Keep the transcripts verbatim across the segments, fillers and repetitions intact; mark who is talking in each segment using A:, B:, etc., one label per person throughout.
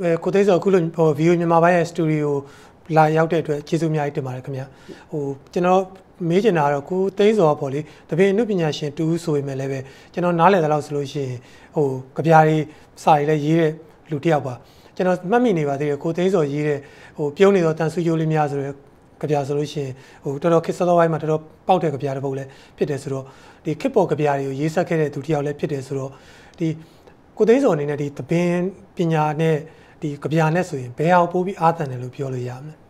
A: ကိုသိန်းစောအခုလိုဟို video မြန်မာပိုင်းရဲ့ studio လာရောက်တဲ့အတွက်ကျေးဇူးအများကြီးတင်ပါတယ်ခင်ဗျဟိုကျွန်တော်မေးချင်တာကတော့ကိုသိန်းစောပေါ့လေတပည့်အနုပညာရှင်တူဆိုပေမဲ့လည်းပဲကျွန်တော်နားလည်သလောက်ဆိုလို့ရှိရင်ဟိုကြပြားလေးစာတွေလည်းရေးတဲ့လူတစ်ယောက်ပါကျွန်တော်မှတ်မိနေပါသေးတယ်ကိုသိန်းစောရေးတဲ့ဟိုပြုံးနေတော့တန်ဆူယိုလေးများဆိုတော့ကြပြားဆိုလို့ရှိရင်ဟိုတော်တော်ခစ်စောစောပိုင်းမှာတော်တော်ပေါက်တဲ့ကြပြားတစ်ပုဒ်လည်းဖြစ်တယ်ဆိုတော့ဒီခစ်ပေါ်ကြပြားတွေကိုရေးဆက်ခဲ့တဲ့သူတစ်ယောက်လည်းဖြစ်တယ်ဆိုတော့ဒီကိုသိန်းစောအနေနဲ့ဒီတပင်းပညာနဲ့ဒီကြပြားနဲ့ဆိုရင်ဘယ်အောင်ပို့ပြီးအားတန်တယ်လို့ပြောလို့ရမလဲ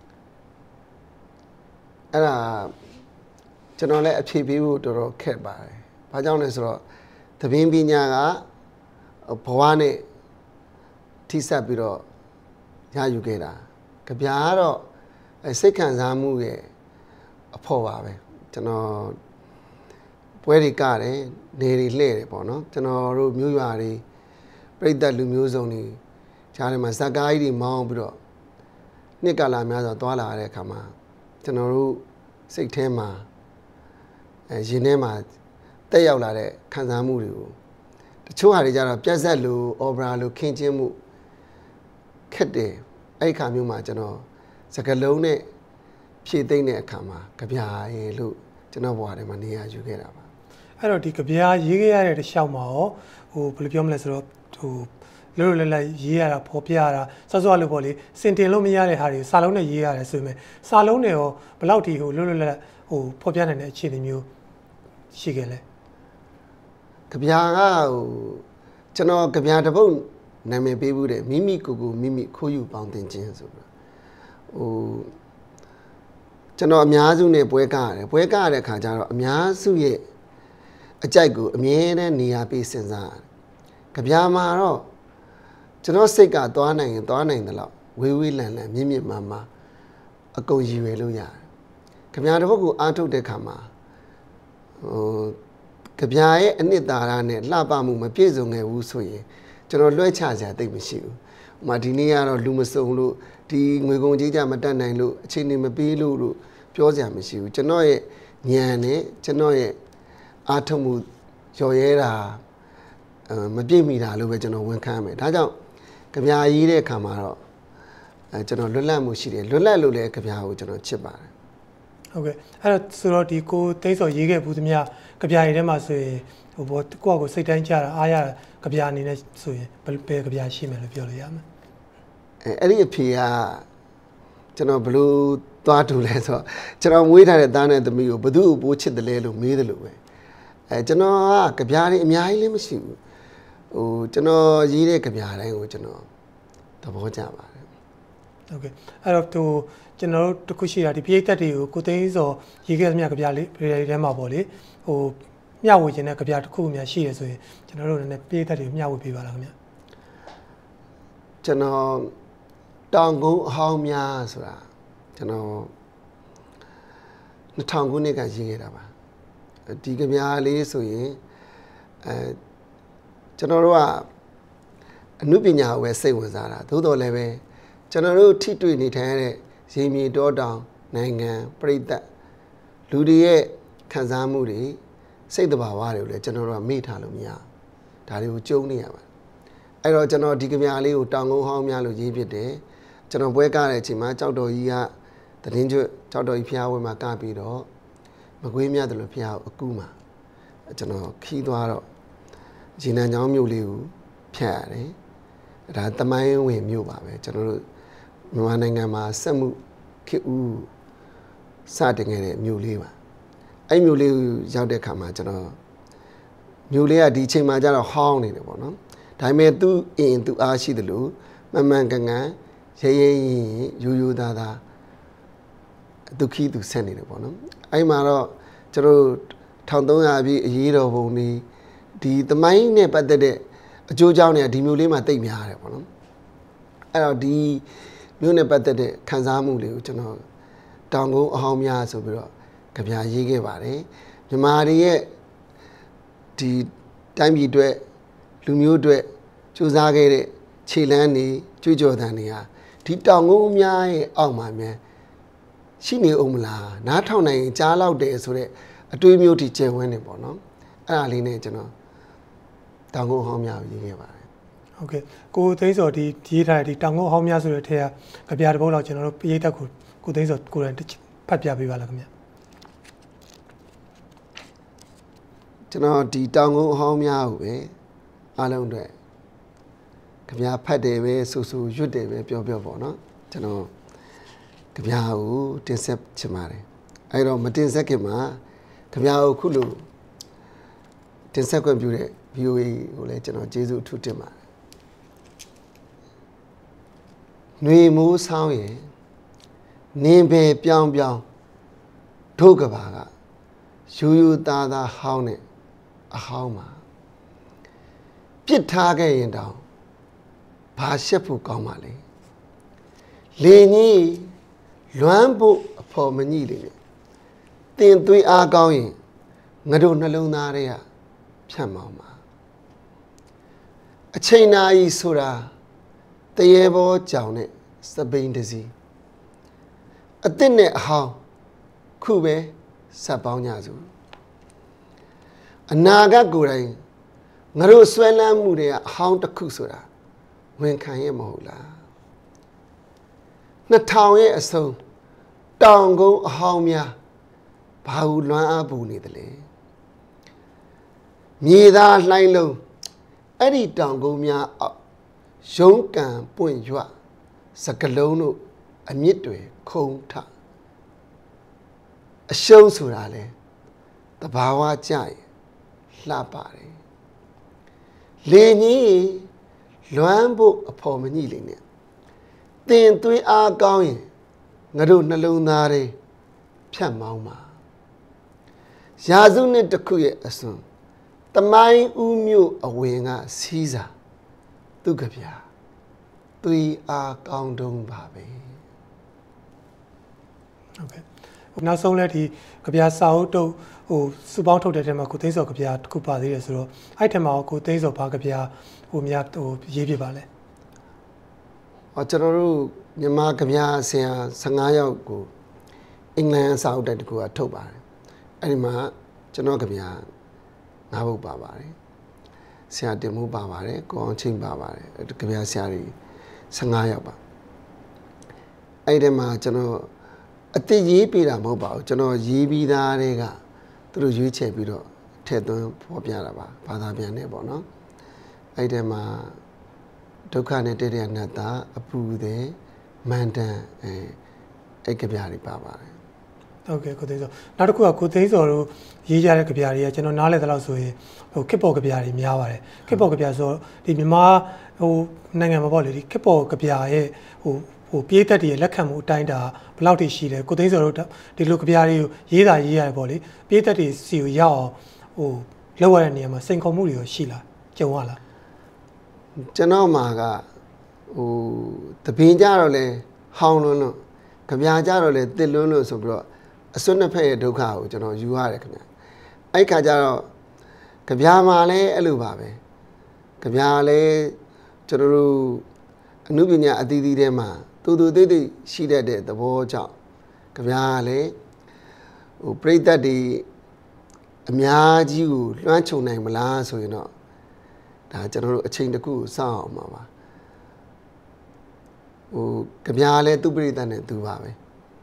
B: အဲ့ဒါကျွန်တော်လည်းအဖြေပေးဖို့တော်တော်ခက်ပါတယ်။ဘာကြောင့်လဲဆိုတော့တပင်းပညာကဘဝနဲ့ထိစပ်ပြီးတော့ရယူခဲ့တာ။ကြပြားကတော့စိတ်ခံစားမှုရဲ့အဖို့ပါပဲ။ကျွန်တော်ပွဲတွေကတယ်နေတွေလှည့်တယ်ပေါ့နော်။ကျွန်တော်တို့မျိုးရွာတွေပြိတ္တလူမျိုးစုံတွေကြားထဲမှာဇက်ကားကြီးတွေမောင်းပြီးတော့နှစ်ကလာများစွာသွားလာရတဲ့အခါမှာကျွန်တော်တို့စိတ်ထဲမှာအဲရင်ထဲမှာတက်ရောက်လာတဲ့ခံစားမှုတွေကိုတချို့ဟာတွေကြတော့ပြက်ဆက်လို့အော်ပရာလို့ခင်းချင်းမှုခက်တယ်အဲ့ဒီခါမျိုးမှာကျွန်တော်စကလုံးနဲ့ဖြည့်သိမ့်တဲ့အခါမှာကြပြာရေလို့ကျွန်တော်ဘဝထဲမှာနေရာယူခဲ့တာပါ
A: အဲ့တော့ဒီကြပြာရေးခဲ့ရတဲ့တစ်လျှောက်မှာရောဟိုဘယ်လိုပြောမလဲဆိုတော့ဟိုလွတ်လွတ်လပ်လပ်ရေးရတာဖော်ပြရတာစောစောလို့ပေါ့လေစင်တင်လို့မရတဲ့ဟာတွေစာလုံးနဲ့ရေးရတယ်ဆိုပေမဲ့စာလုံးနဲ့ရောဘယ်လောက်ထိဟိုလွတ်လွတ်လပ်လပ်ဟိုဖော်ပြနိုင်တဲ့အခြေအနေမျိုးရှိခဲ့လဲ
B: ကြပြာကဟိုကျွန်တော်ကြပြာတစ်ပုဒ်နာမည်ပေးဘူးတဲ့မိမိကိုယ်ကိုမိမိခိုးယူပေါင်းတင်ခြင်းဆိုပြီးဟိုကျွန်တော်အများစုနဲ့ပွဲကားရတယ်ပွဲကားရတဲ့ခါကျတော့အများစုရဲ့အကြိုက်ကိုအမြဲတမ်းနေရာပေးစဉ်းစားရတယ်ကြပြာမှာတော့ကျွန်တော်စိတ်ကသွားနိုင်ရင်သွားနိုင်တယ်လို့ဝေးဝေးလန်လန်မြင့်မြင့်မာမာအကုန်ရည်ရွယ်လို့ရတယ်။ကြပြာတစ်ပုဒ်ကိုအားထုတ်တဲ့ခါမှာဟိုကြပြာရဲ့အနှစ်သာရနဲ့လှပမှုမပြည့်စုံခဲ့ဘူးဆိုရင်ကျွန်တော်လွှဲချစရာတိတ်မရှိဘူး။ဥမာဒီနေ့ကတော့လူမစုံလို့ဒီငွေကုန်ကြေးကြမတက်နိုင်လို့အချိန်နေမပေးလို့လို့ပြောစရာမရှိဘူး။ကျွန်တော်ရဲ့ဉာဏ်နဲ့ကျွန်တော်ရဲ့အားထုတ်မှုရော်ရဲတာမပြည့်မီတာလို့ပဲကျွန်တော်ဝန်ခံရမယ်။ဒါကြောင့်ကြပြာရေးတဲ့အခါမှာတော့အဲကျွန်တော်လွတ်လပ်မှုရှိတယ်လွတ်လပ်လို့လည်းကြပြာကိုကျွန်တော်ချစ်ပါတယ်
A: ဟုတ်ကဲ့အဲ့တော့ဆိုတော့ဒီကိုသိန်းစောရေးခဲ့ဘူးသမျှကြပြာတွေထဲမှာဆိုရင်ဟိုဘောကိုယ့်ကိုစိတ်တိုင်းကြတာအားရကြပြာအနေနဲ့ဆိုရင်ဘယ်ဘယ်ကြပြာရှိမယ်လို့ပြောလို့ရမလဲ
B: အဲအဲ့ဒီအဖေကကျွန်တော်ဘလို့သွားတူလဲဆိုတော့ကျွန်တော်မွေးထားတဲ့သားနဲ့သမီးကိုဘသူ့ကိုပိုးချစ်တယ်လဲလို့မေးတယ်လို့ပဲအဲကျွန်တော်ကကြပြာတွေအများကြီးလည်းမရှိဘူးဟိုကျွန်တော်ရေးတဲ့ကြပြာတိုင်းကိုကျွန်တော်သဘောကျပါတယ်
A: ဟုတ်ကဲ့အဲ့တော့ဟိုကျွန်တော်တို့တခုရှိတာဒီပိဋကတ်တွေကိုကိုသိန်းစောရေးခဲ့သမျှကြပြာလေးတွေထဲမှာပေါ့လေဟိုမျှဝေခြင်းတဲ့ကြပြာတစ်ခုများရှိရဆိုရင်ကျွန်တော်တို့လည်းပိဋကတ်တွေမျှဝေပေးပါလားခင်ဗျ
B: ကျွန်တော်တောင်ကုန်းအဟောင်းများဆိုတာကျွန်တော်နှစ်ထောင်ခုနှစ်ကရေးခဲ့တာပါဒီကြပြာလေးဆိုရင်အဲကျွန်တော်တို့ကအနုပညာကိုပဲစိတ်ဝင်စားတာသို့တော်လည်းပဲကျွန်တော်တို့ထိတွေ့နေထိုင်ရတဲ့ရေမြေတောတောင်နိုင်ငံပြည်သက်လူတွေရဲ့ခံစားမှုတွေစိတ်တဘာဝတွေကိုလည်းကျွန်တော်တို့ကမေ့ထားလို့မရဒါတွေကိုကြုံနေရပါတယ်အဲ့တော့ကျွန်တော်ဒီကြပြာလေးကိုတောင်ကုန်းဟောင်းများလို့ရေးဖြစ်တယ်ကျွန်တော်ပွဲကားတဲ့အချိန်မှာကြောက်တော်ကြီးကတည်င်းကျွတ်ကြောက်တော်ကြီးဖျားဝဲမှာကပြီးတော့မကွေးမြတ်တယ်လို့ဖျားကိုအကူမှာကျွန်တော်ခီးသွားတော့ရေနံချောင်းမြို့လေးကိုဖြတ်ရတယ်ဒါတမိုင်းဝင်မြို့ပါပဲကျွန်တော်တို့မြန်မာနိုင်ငံမှာစက်မှုခေတ်ဦးစတင်ခဲ့တဲ့မြို့လေးပါအဲ့မြို့လေးကိုရောက်တဲ့ခါမှာကျွန်တော်မြို့လေးကဒီအချိန်မှာကျတော့ဟောင်းနေတယ်ပေါ့နော်ဒါပေမဲ့သူ့အင်သူ့အားရှိတယ်လို့မမှန်ကန်ကန်ရဲရဲရင်ရိုးရိုးသားသားဒုက္ခိသူဆက်နေတယ်ပေါ့နော်အဲ့မှာတော့ကျွန်တော်ထောင်သုံးရာပြည့်အရေးတော်ပုံတွေဒီသမိုင်းနဲ့ပတ်သက်တဲ့အကျိုးအကြောင်းတွေကဒီမျိုးလေးမှာတိတ်များတယ်ပေါ့နော်အဲ့တော့ဒီမျိုးနဲ့ပတ်သက်တဲ့ခံစားမှုတွေကိုကျွန်တော်တောင်ကုန်းအဟောင်းများဆိုပြီးတော့ကြပြာရေးခဲ့ပါတယ်မြန်မာတွေရဲ့ဒီတိုင်းပြည်အတွက်လူမျိုးအတွက်စူးစမ်းခဲ့တဲ့ခြေလမ်းတွေကြွကြော်တန်တွေဟာဒီတောင်ကုန်းအများရဲ့အောက်မှာမြန်ရှိနေအောင်မလားနားထောင်နိုင်ရင်ကြားလောက်တယ်ဆိုတော့အတွေးမျိုးထိကျယ်ဝန်းနေပေါ့နော်အဲ့ဒါလေးနဲ့ကျွန်တော်တောင်ကုန်းဟောင်းများရေးခဲ့ပါတယ်
A: ဟ Okay ကိုသိန်းစောဒီရေးထားတဲ့ဒီတောင်ကုန်းဟောင်းများဆိုတဲ့ထဲကကြပြတစ်ပုဒ်လောက်ကျွန်တော်တို့ပြည်သက်ကိုကိုသိန်းစောကိုယ်တိုင်ဖတ်ပြပေးပါလားခင်ဗျ
B: ကျွန်တော်ဒီတောင်ကုန်းဟောင်းများကိုပဲအားလုံးအတွက်ကြပြဖတ်တယ်ပဲဆူဆူရွတ်တယ်ပဲပြောပြောပေါ့နော်ကျွန်တော်ကြပြကိုတင်ဆက်ချင်ပါတယ်အဲ့တော့မတင်ဆက်ခင်မှာကြပြကိုခုလိုတင်ဆက်ခွင့်ပြုတဲ့ V O A ကိုလည်းကျွန်တော်ကျေးဇူးအထူးတင်ပါတယ်ຫນွေမိုးဆောင်းရင်နင်းပဲပြောင်းပြောင်းထုတ်ကဘာကယူယူသားသားဟောင်းနဲ့အဟောင်းမှာပြစ်ထားခဲ့ရင်တောင်ဘာရှက်ဖို့ကောင်းပါလဲလေကြီးလွမ်းဖို့အဖို့မညိလေနဲ့တင်သွေးအားကောင်းရင်ငါတို့နှလုံးသားတွေကဖြတ်မောင်းပါအချိန်နာရီဆိုတာတရေဘောကြောင်နဲ့စပိန်တစီအစ်စ်နဲ့အဟောင်းခုပဲဆက်ပေါင်းကြစုအနာဂတ်ကိုယ်တိုင်ငါတို့ဆွဲလန်းမှုတွေကအဟောင်းတစ်ခုဆိုတာဝန်ခံရမဟုတ်လားနှစ်ထောင်ရဲ့အဆုံးတောင်ကုန်းအဟောင်းများဘာလို့လွမ်းအားပူနေသလဲမြေသားလှိုင်းလုံးအဲ့ဒီတောင်ကုန်းများရုံးကန်ပွင့်ရွစကလုံးတို့အမြင့်တွေခုံထအရှုံးဆိုတာလေတဘာဝကြရင်လှပါတယ်လေကြီးလွမ်းဖို့အဖို့မညိလေနဲ့တင်သွေးအားကောင်းရင်ငါတို့နှလုံးသားတွေဖြတ်မောင်းပါရာစုနှစ်တစ်ခုရဲ့အစွန်တမိုင်းဦးမြို့အဝင်ကစီးစာသူကဗျာသွေးအားကောင်းတုံးပါပဲ
A: ဟုတ်ကဲ့နောက်ဆုံးလဲဒီကြပြစာအုပ်တုပ်ဟိုစုပေါင်းထုတ်တဲ့ထဲမှာကိုသိန်းစောကြပြတစ်ခုပါသေးတယ်ဆိုတော့အဲ့ထဲမှာကိုသိန်းစောဘာကြပြဟိုများဟိုရေးပြပါလဲ
B: ဟောကျွန်တော်တို့မြန်မာကြပြဆရာဆယ့်ငါးယောက်ကိုအင်္ဂလန်စာအုပ်တိုက်တစ်ခုကထုတ်ပါတယ်အဲ့ဒီမှာကျွန်တော်ကြပြငါးပုဒ်ပါပါတယ်ဆရာတင်မိုးပါပါတယ်ကိုအောင်ချင်းပါပါတယ်ကြပြဆရာတွေဆယ့်ငါးယောက်ပါအဲ့ဒီမှာကျွန်တော်အတိရေးပြတာမဟုတ်ပါဘူးကျွန်တော်ရေးပြီးသားတွေကသူတို့ရွေးချယ်ပြီးတော့ထည့်သွင်းဖော်ပြတာပါဘာသာပြန်နေပေါ့နော်အဲ့ဒီမှာဒုက္ခနဲ့တည့်တဲ့နတ်သားအပူတဲ့မန္တန်အဲအဲ့ကြပြတွေပါပါတယ်
A: ဟုတ်ကဲ့ကိုသိန်းစောနောက်တစ်ခုကကိုသိန်းစောတို့ရေးကြတဲ့ကြပြတွေကကျွန်တော်နားလည်သလောက်ဆိုရင်ဟိုခစ်ပေါ်ကြပြတွေများပါတယ်ခစ်ပေါ်ကြပြဆိုဒီမြန်မာဟိုနိုင်ငံမှာပေါ့လေဒီခစ်ပေါ်ကြပြရဲ့ဟိုဟိုပြေးသက်တွေလက်ခံမှုအတိုင်းတာဘယ်လောက်ထိရှိလဲကိုသိန်းစောတို့ဒီလိုကြပြတွေကိုရေးတာရေးရတယ်ပေါ့လေပြေးသက်တွေစီကိုရောက်အောင်ဟိုလောက်ရတဲ့နေရာမှာစိန်ခေါ်မှုတွေရောရှိလားကြုံရလား
B: ကျွန်တော်မှာကဟိုတပင်းကြတော့လဲဟောင်းလွန်းလို့ကြပြကြတော့လဲတစ်လွန်းလို့ဆိုပြီးတော့အစွန်းနှစ်ဖက်ရဲ့ဒုက္ခကိုကျွန်တော်ယူရတယ်ခင်ဗျအဲ့ခါကျတော့ကြပြမှာလဲအဲ့လိုပါပဲကြပြလဲကျွန်တော်တို့အနုပညာအသီးသီးထဲမှာတူတူတိတ်တိတ်ရှိတတ်တဲ့သဘောကြောင့်ကြပြလဲဟိုပြိတ္တတွေအများကြီးကိုလွှမ်းခြုံနိုင်မလားဆိုရင်တော့ဒါကျွန်တော်တို့အချိန်တစ်ခုစောင့်အောင်ပါပါဟိုကြပြလဲသူ့ပြိတ္တနဲ့သူပါပဲ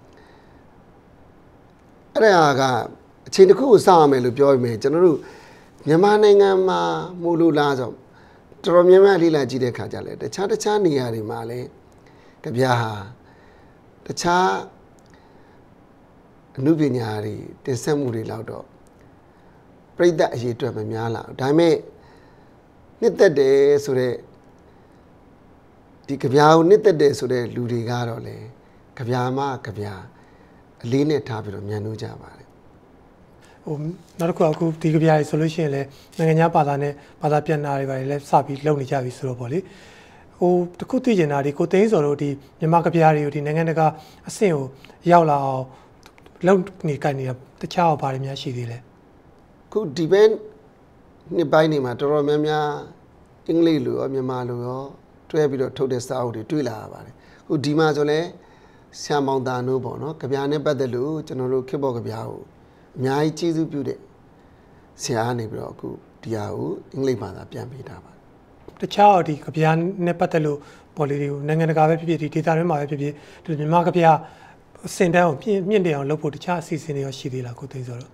B: အဲ့ဒါကအချိန်တစ်ခုကိုစောင့်ရမယ်လို့ပြောပြီးမယ်ကျွန်တော်တို့မြန်မာနိုင်ငံမှာမို့လို့လားဆိုတော်တော်များများလေးလာကြည့်တဲ့ခါကျလဲတခြားတခြားနေရာတွေမှာလဲကြပြဟာတခြားအနုပညာတွေတင်ဆက်မှုတွေလောက်တော့ပြိတ္တအရေးအတွက်မများလာဒါပေမဲ့နှစ်သက်တယ်ဆိုတော့ဒီကြပြကိုနှစ်သက်တယ်ဆိုတဲ့လူတွေကတော့လေကြပြမကြပြအလေးနဲ့ထားပြီးတော့မြန်လို့ကြပါတယ်
A: ဟိုနောက်တစ်ခုအခုဒီကြပြရေးဆိုလို့ရှိရင်လည်းနိုင်ငံခြားဘာသာနဲ့ဘာသာပြန်တာတွေပါလည်းစပြီးလုပ်နေကြပြီဆိုတော့ပေါ့လေဟိုတခုသိကျင်တာဒီကိုသိန်းစောတို့ဒီမြန်မာကြပြတွေကိုဒီနိုင်ငံတကာအဆင့်ကိုရောက်လာအောင်လုပ်နေကြနေတာတခြားဘာတွေများရှိသေးလဲ
B: ခုဒီဘက်နှစ်ပိုင်းနေမှာတော်တော်များများအင်္ဂလိပ်လိုရောမြန်မာလိုရောတွဲပြီးတော့ထုတ်တဲ့စာအုပ်တွေတွေ့လာရပါတယ်ခုဒီမှာဆိုလဲဆရာမောင်တာနိုးပေါ့နော်ကြပြနဲ့ပတ်သက်လို့ကျွန်တော်တို့ခေတ်ပေါ်ကြပြကိုအများကြီးကျေးဇူးပြုတဲ့ဆရာကနေပြီးတော့အခုဒီဟာကိုအင်္ဂလိပ်ဘာသာပြန်ပေးတာပါ
A: တခြားဒီကဗျာနဲ့ပတ်သက်လို့ပေါ်လေးတွေကိုနိုင်ငံတကာပဲဖြစ်ဖြစ်ဒီဒေသတွင်းမှာပဲဖြစ်ဖြစ်ဒီမြန်မာကဗျာစင်တန်းကိုမြင့်တင်အောင်လုပ်ဖို့တခြားအစီအစဉ်တွေရောရှိသေးလားကိုသိန်းစောတော့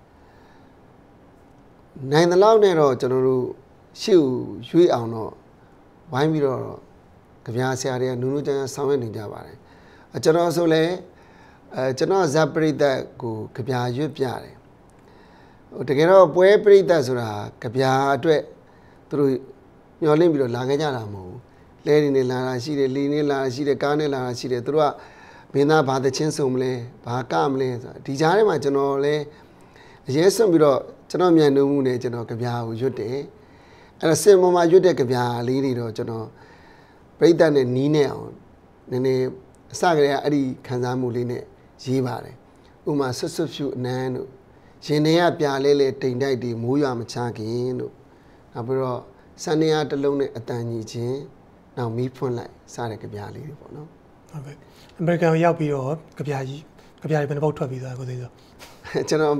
B: နိုင်တဲ့လောက်နဲ့တော့ကျွန်တော်တို့ရှေ့ကိုရွေးအောင်တော့ဝိုင်းပြီးတော့ကြပြဆရာတွေကနူးနူးချမ်းချမ်းဆောင်ရွက်နေကြပါတယ်အကျွန်တော်ဆိုလဲအဲကျွန်တော်ဇက်ပရိသတ်ကိုကြပြရွတ်ပြတယ်ဟိုတကယ်တော့ပွဲပရိသတ်ဆိုတာကြပြအတွက်သူတို့ညှော်လင့်ပြီးတော့လာခဲ့ကြတာမဟုတ်ဘူးလဲနေနေလာတာရှိတယ်လီနေလာတာရှိတယ်ကားနေလာတာရှိတယ်သူတို့ကမင်းသားဘာသချင်းစုံမလဲဘာကမလဲဆိုတာဒီကြားထဲမှာကျွန်တော်လဲအရေးစွန့်ပြီးတော့ကျွန်တော်မြန်နှုံမှုနဲ့ကျွန်တော်ကြပြကိုရွတ်တယ်အဲ့တော့စင်ပေါ်မှာရွတ်တဲ့ကြပြလေးတွေတော့ကျွန်တော်ပရိသတ်နဲ့နီးနေအောင်နည်းနည်းအစကတည်းကအဲ့ဒီခံစားမှုလေးနဲ့ရေးပါတယ်ဥမာဆွတ်ဆွတ်ဖြူအနန်းတို့ရင်ထဲကပြလဲလဲတိမ်တိုက်တွေမိုးရွာမချခင်တို့နောက်ပြီးတော့စန္ဒယာတစ်လုံးနဲ့အတန်ကြီးချင်းနောက်မီးဖွင့်လိုက်စားတဲ့ကြပြလေးတွေပေါ့နော်
A: ဟုတ်ကဲ့အမေရိကန်ရောက်ပြီးတော့ကြပြကြီးကြပြတွေဘယ်နှပုတ်ထွက်ပြီးသွားကိုသိဆို
B: ကျွန်တော်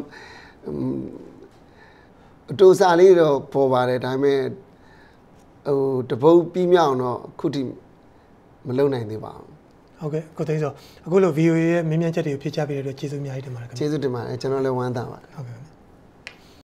B: အတူစားလေးတော့ပေါ်ပါတယ်ဒါပေမဲ့ဟိုတပုတ်ပြီးမြောက်တော့ခုထိမလုံနိုင်သေးပါဘူး
A: ဟုတ်ကဲ့ကိုသိဆိုအခုလို ဗီအိုအေ ရဲ့မြင်မြန်ချက်တွေကိုဖြည့်ချပေးတဲ့အတွက်ကျေးဇူးအများကြီးတင်ပါတယ်ခင်ဗျ
B: ကျေးဇူးတင်ပါတယ်ကျွန်တော်လည်းဝမ်းသာပါတယ်
A: ဟုတ်ကဲ့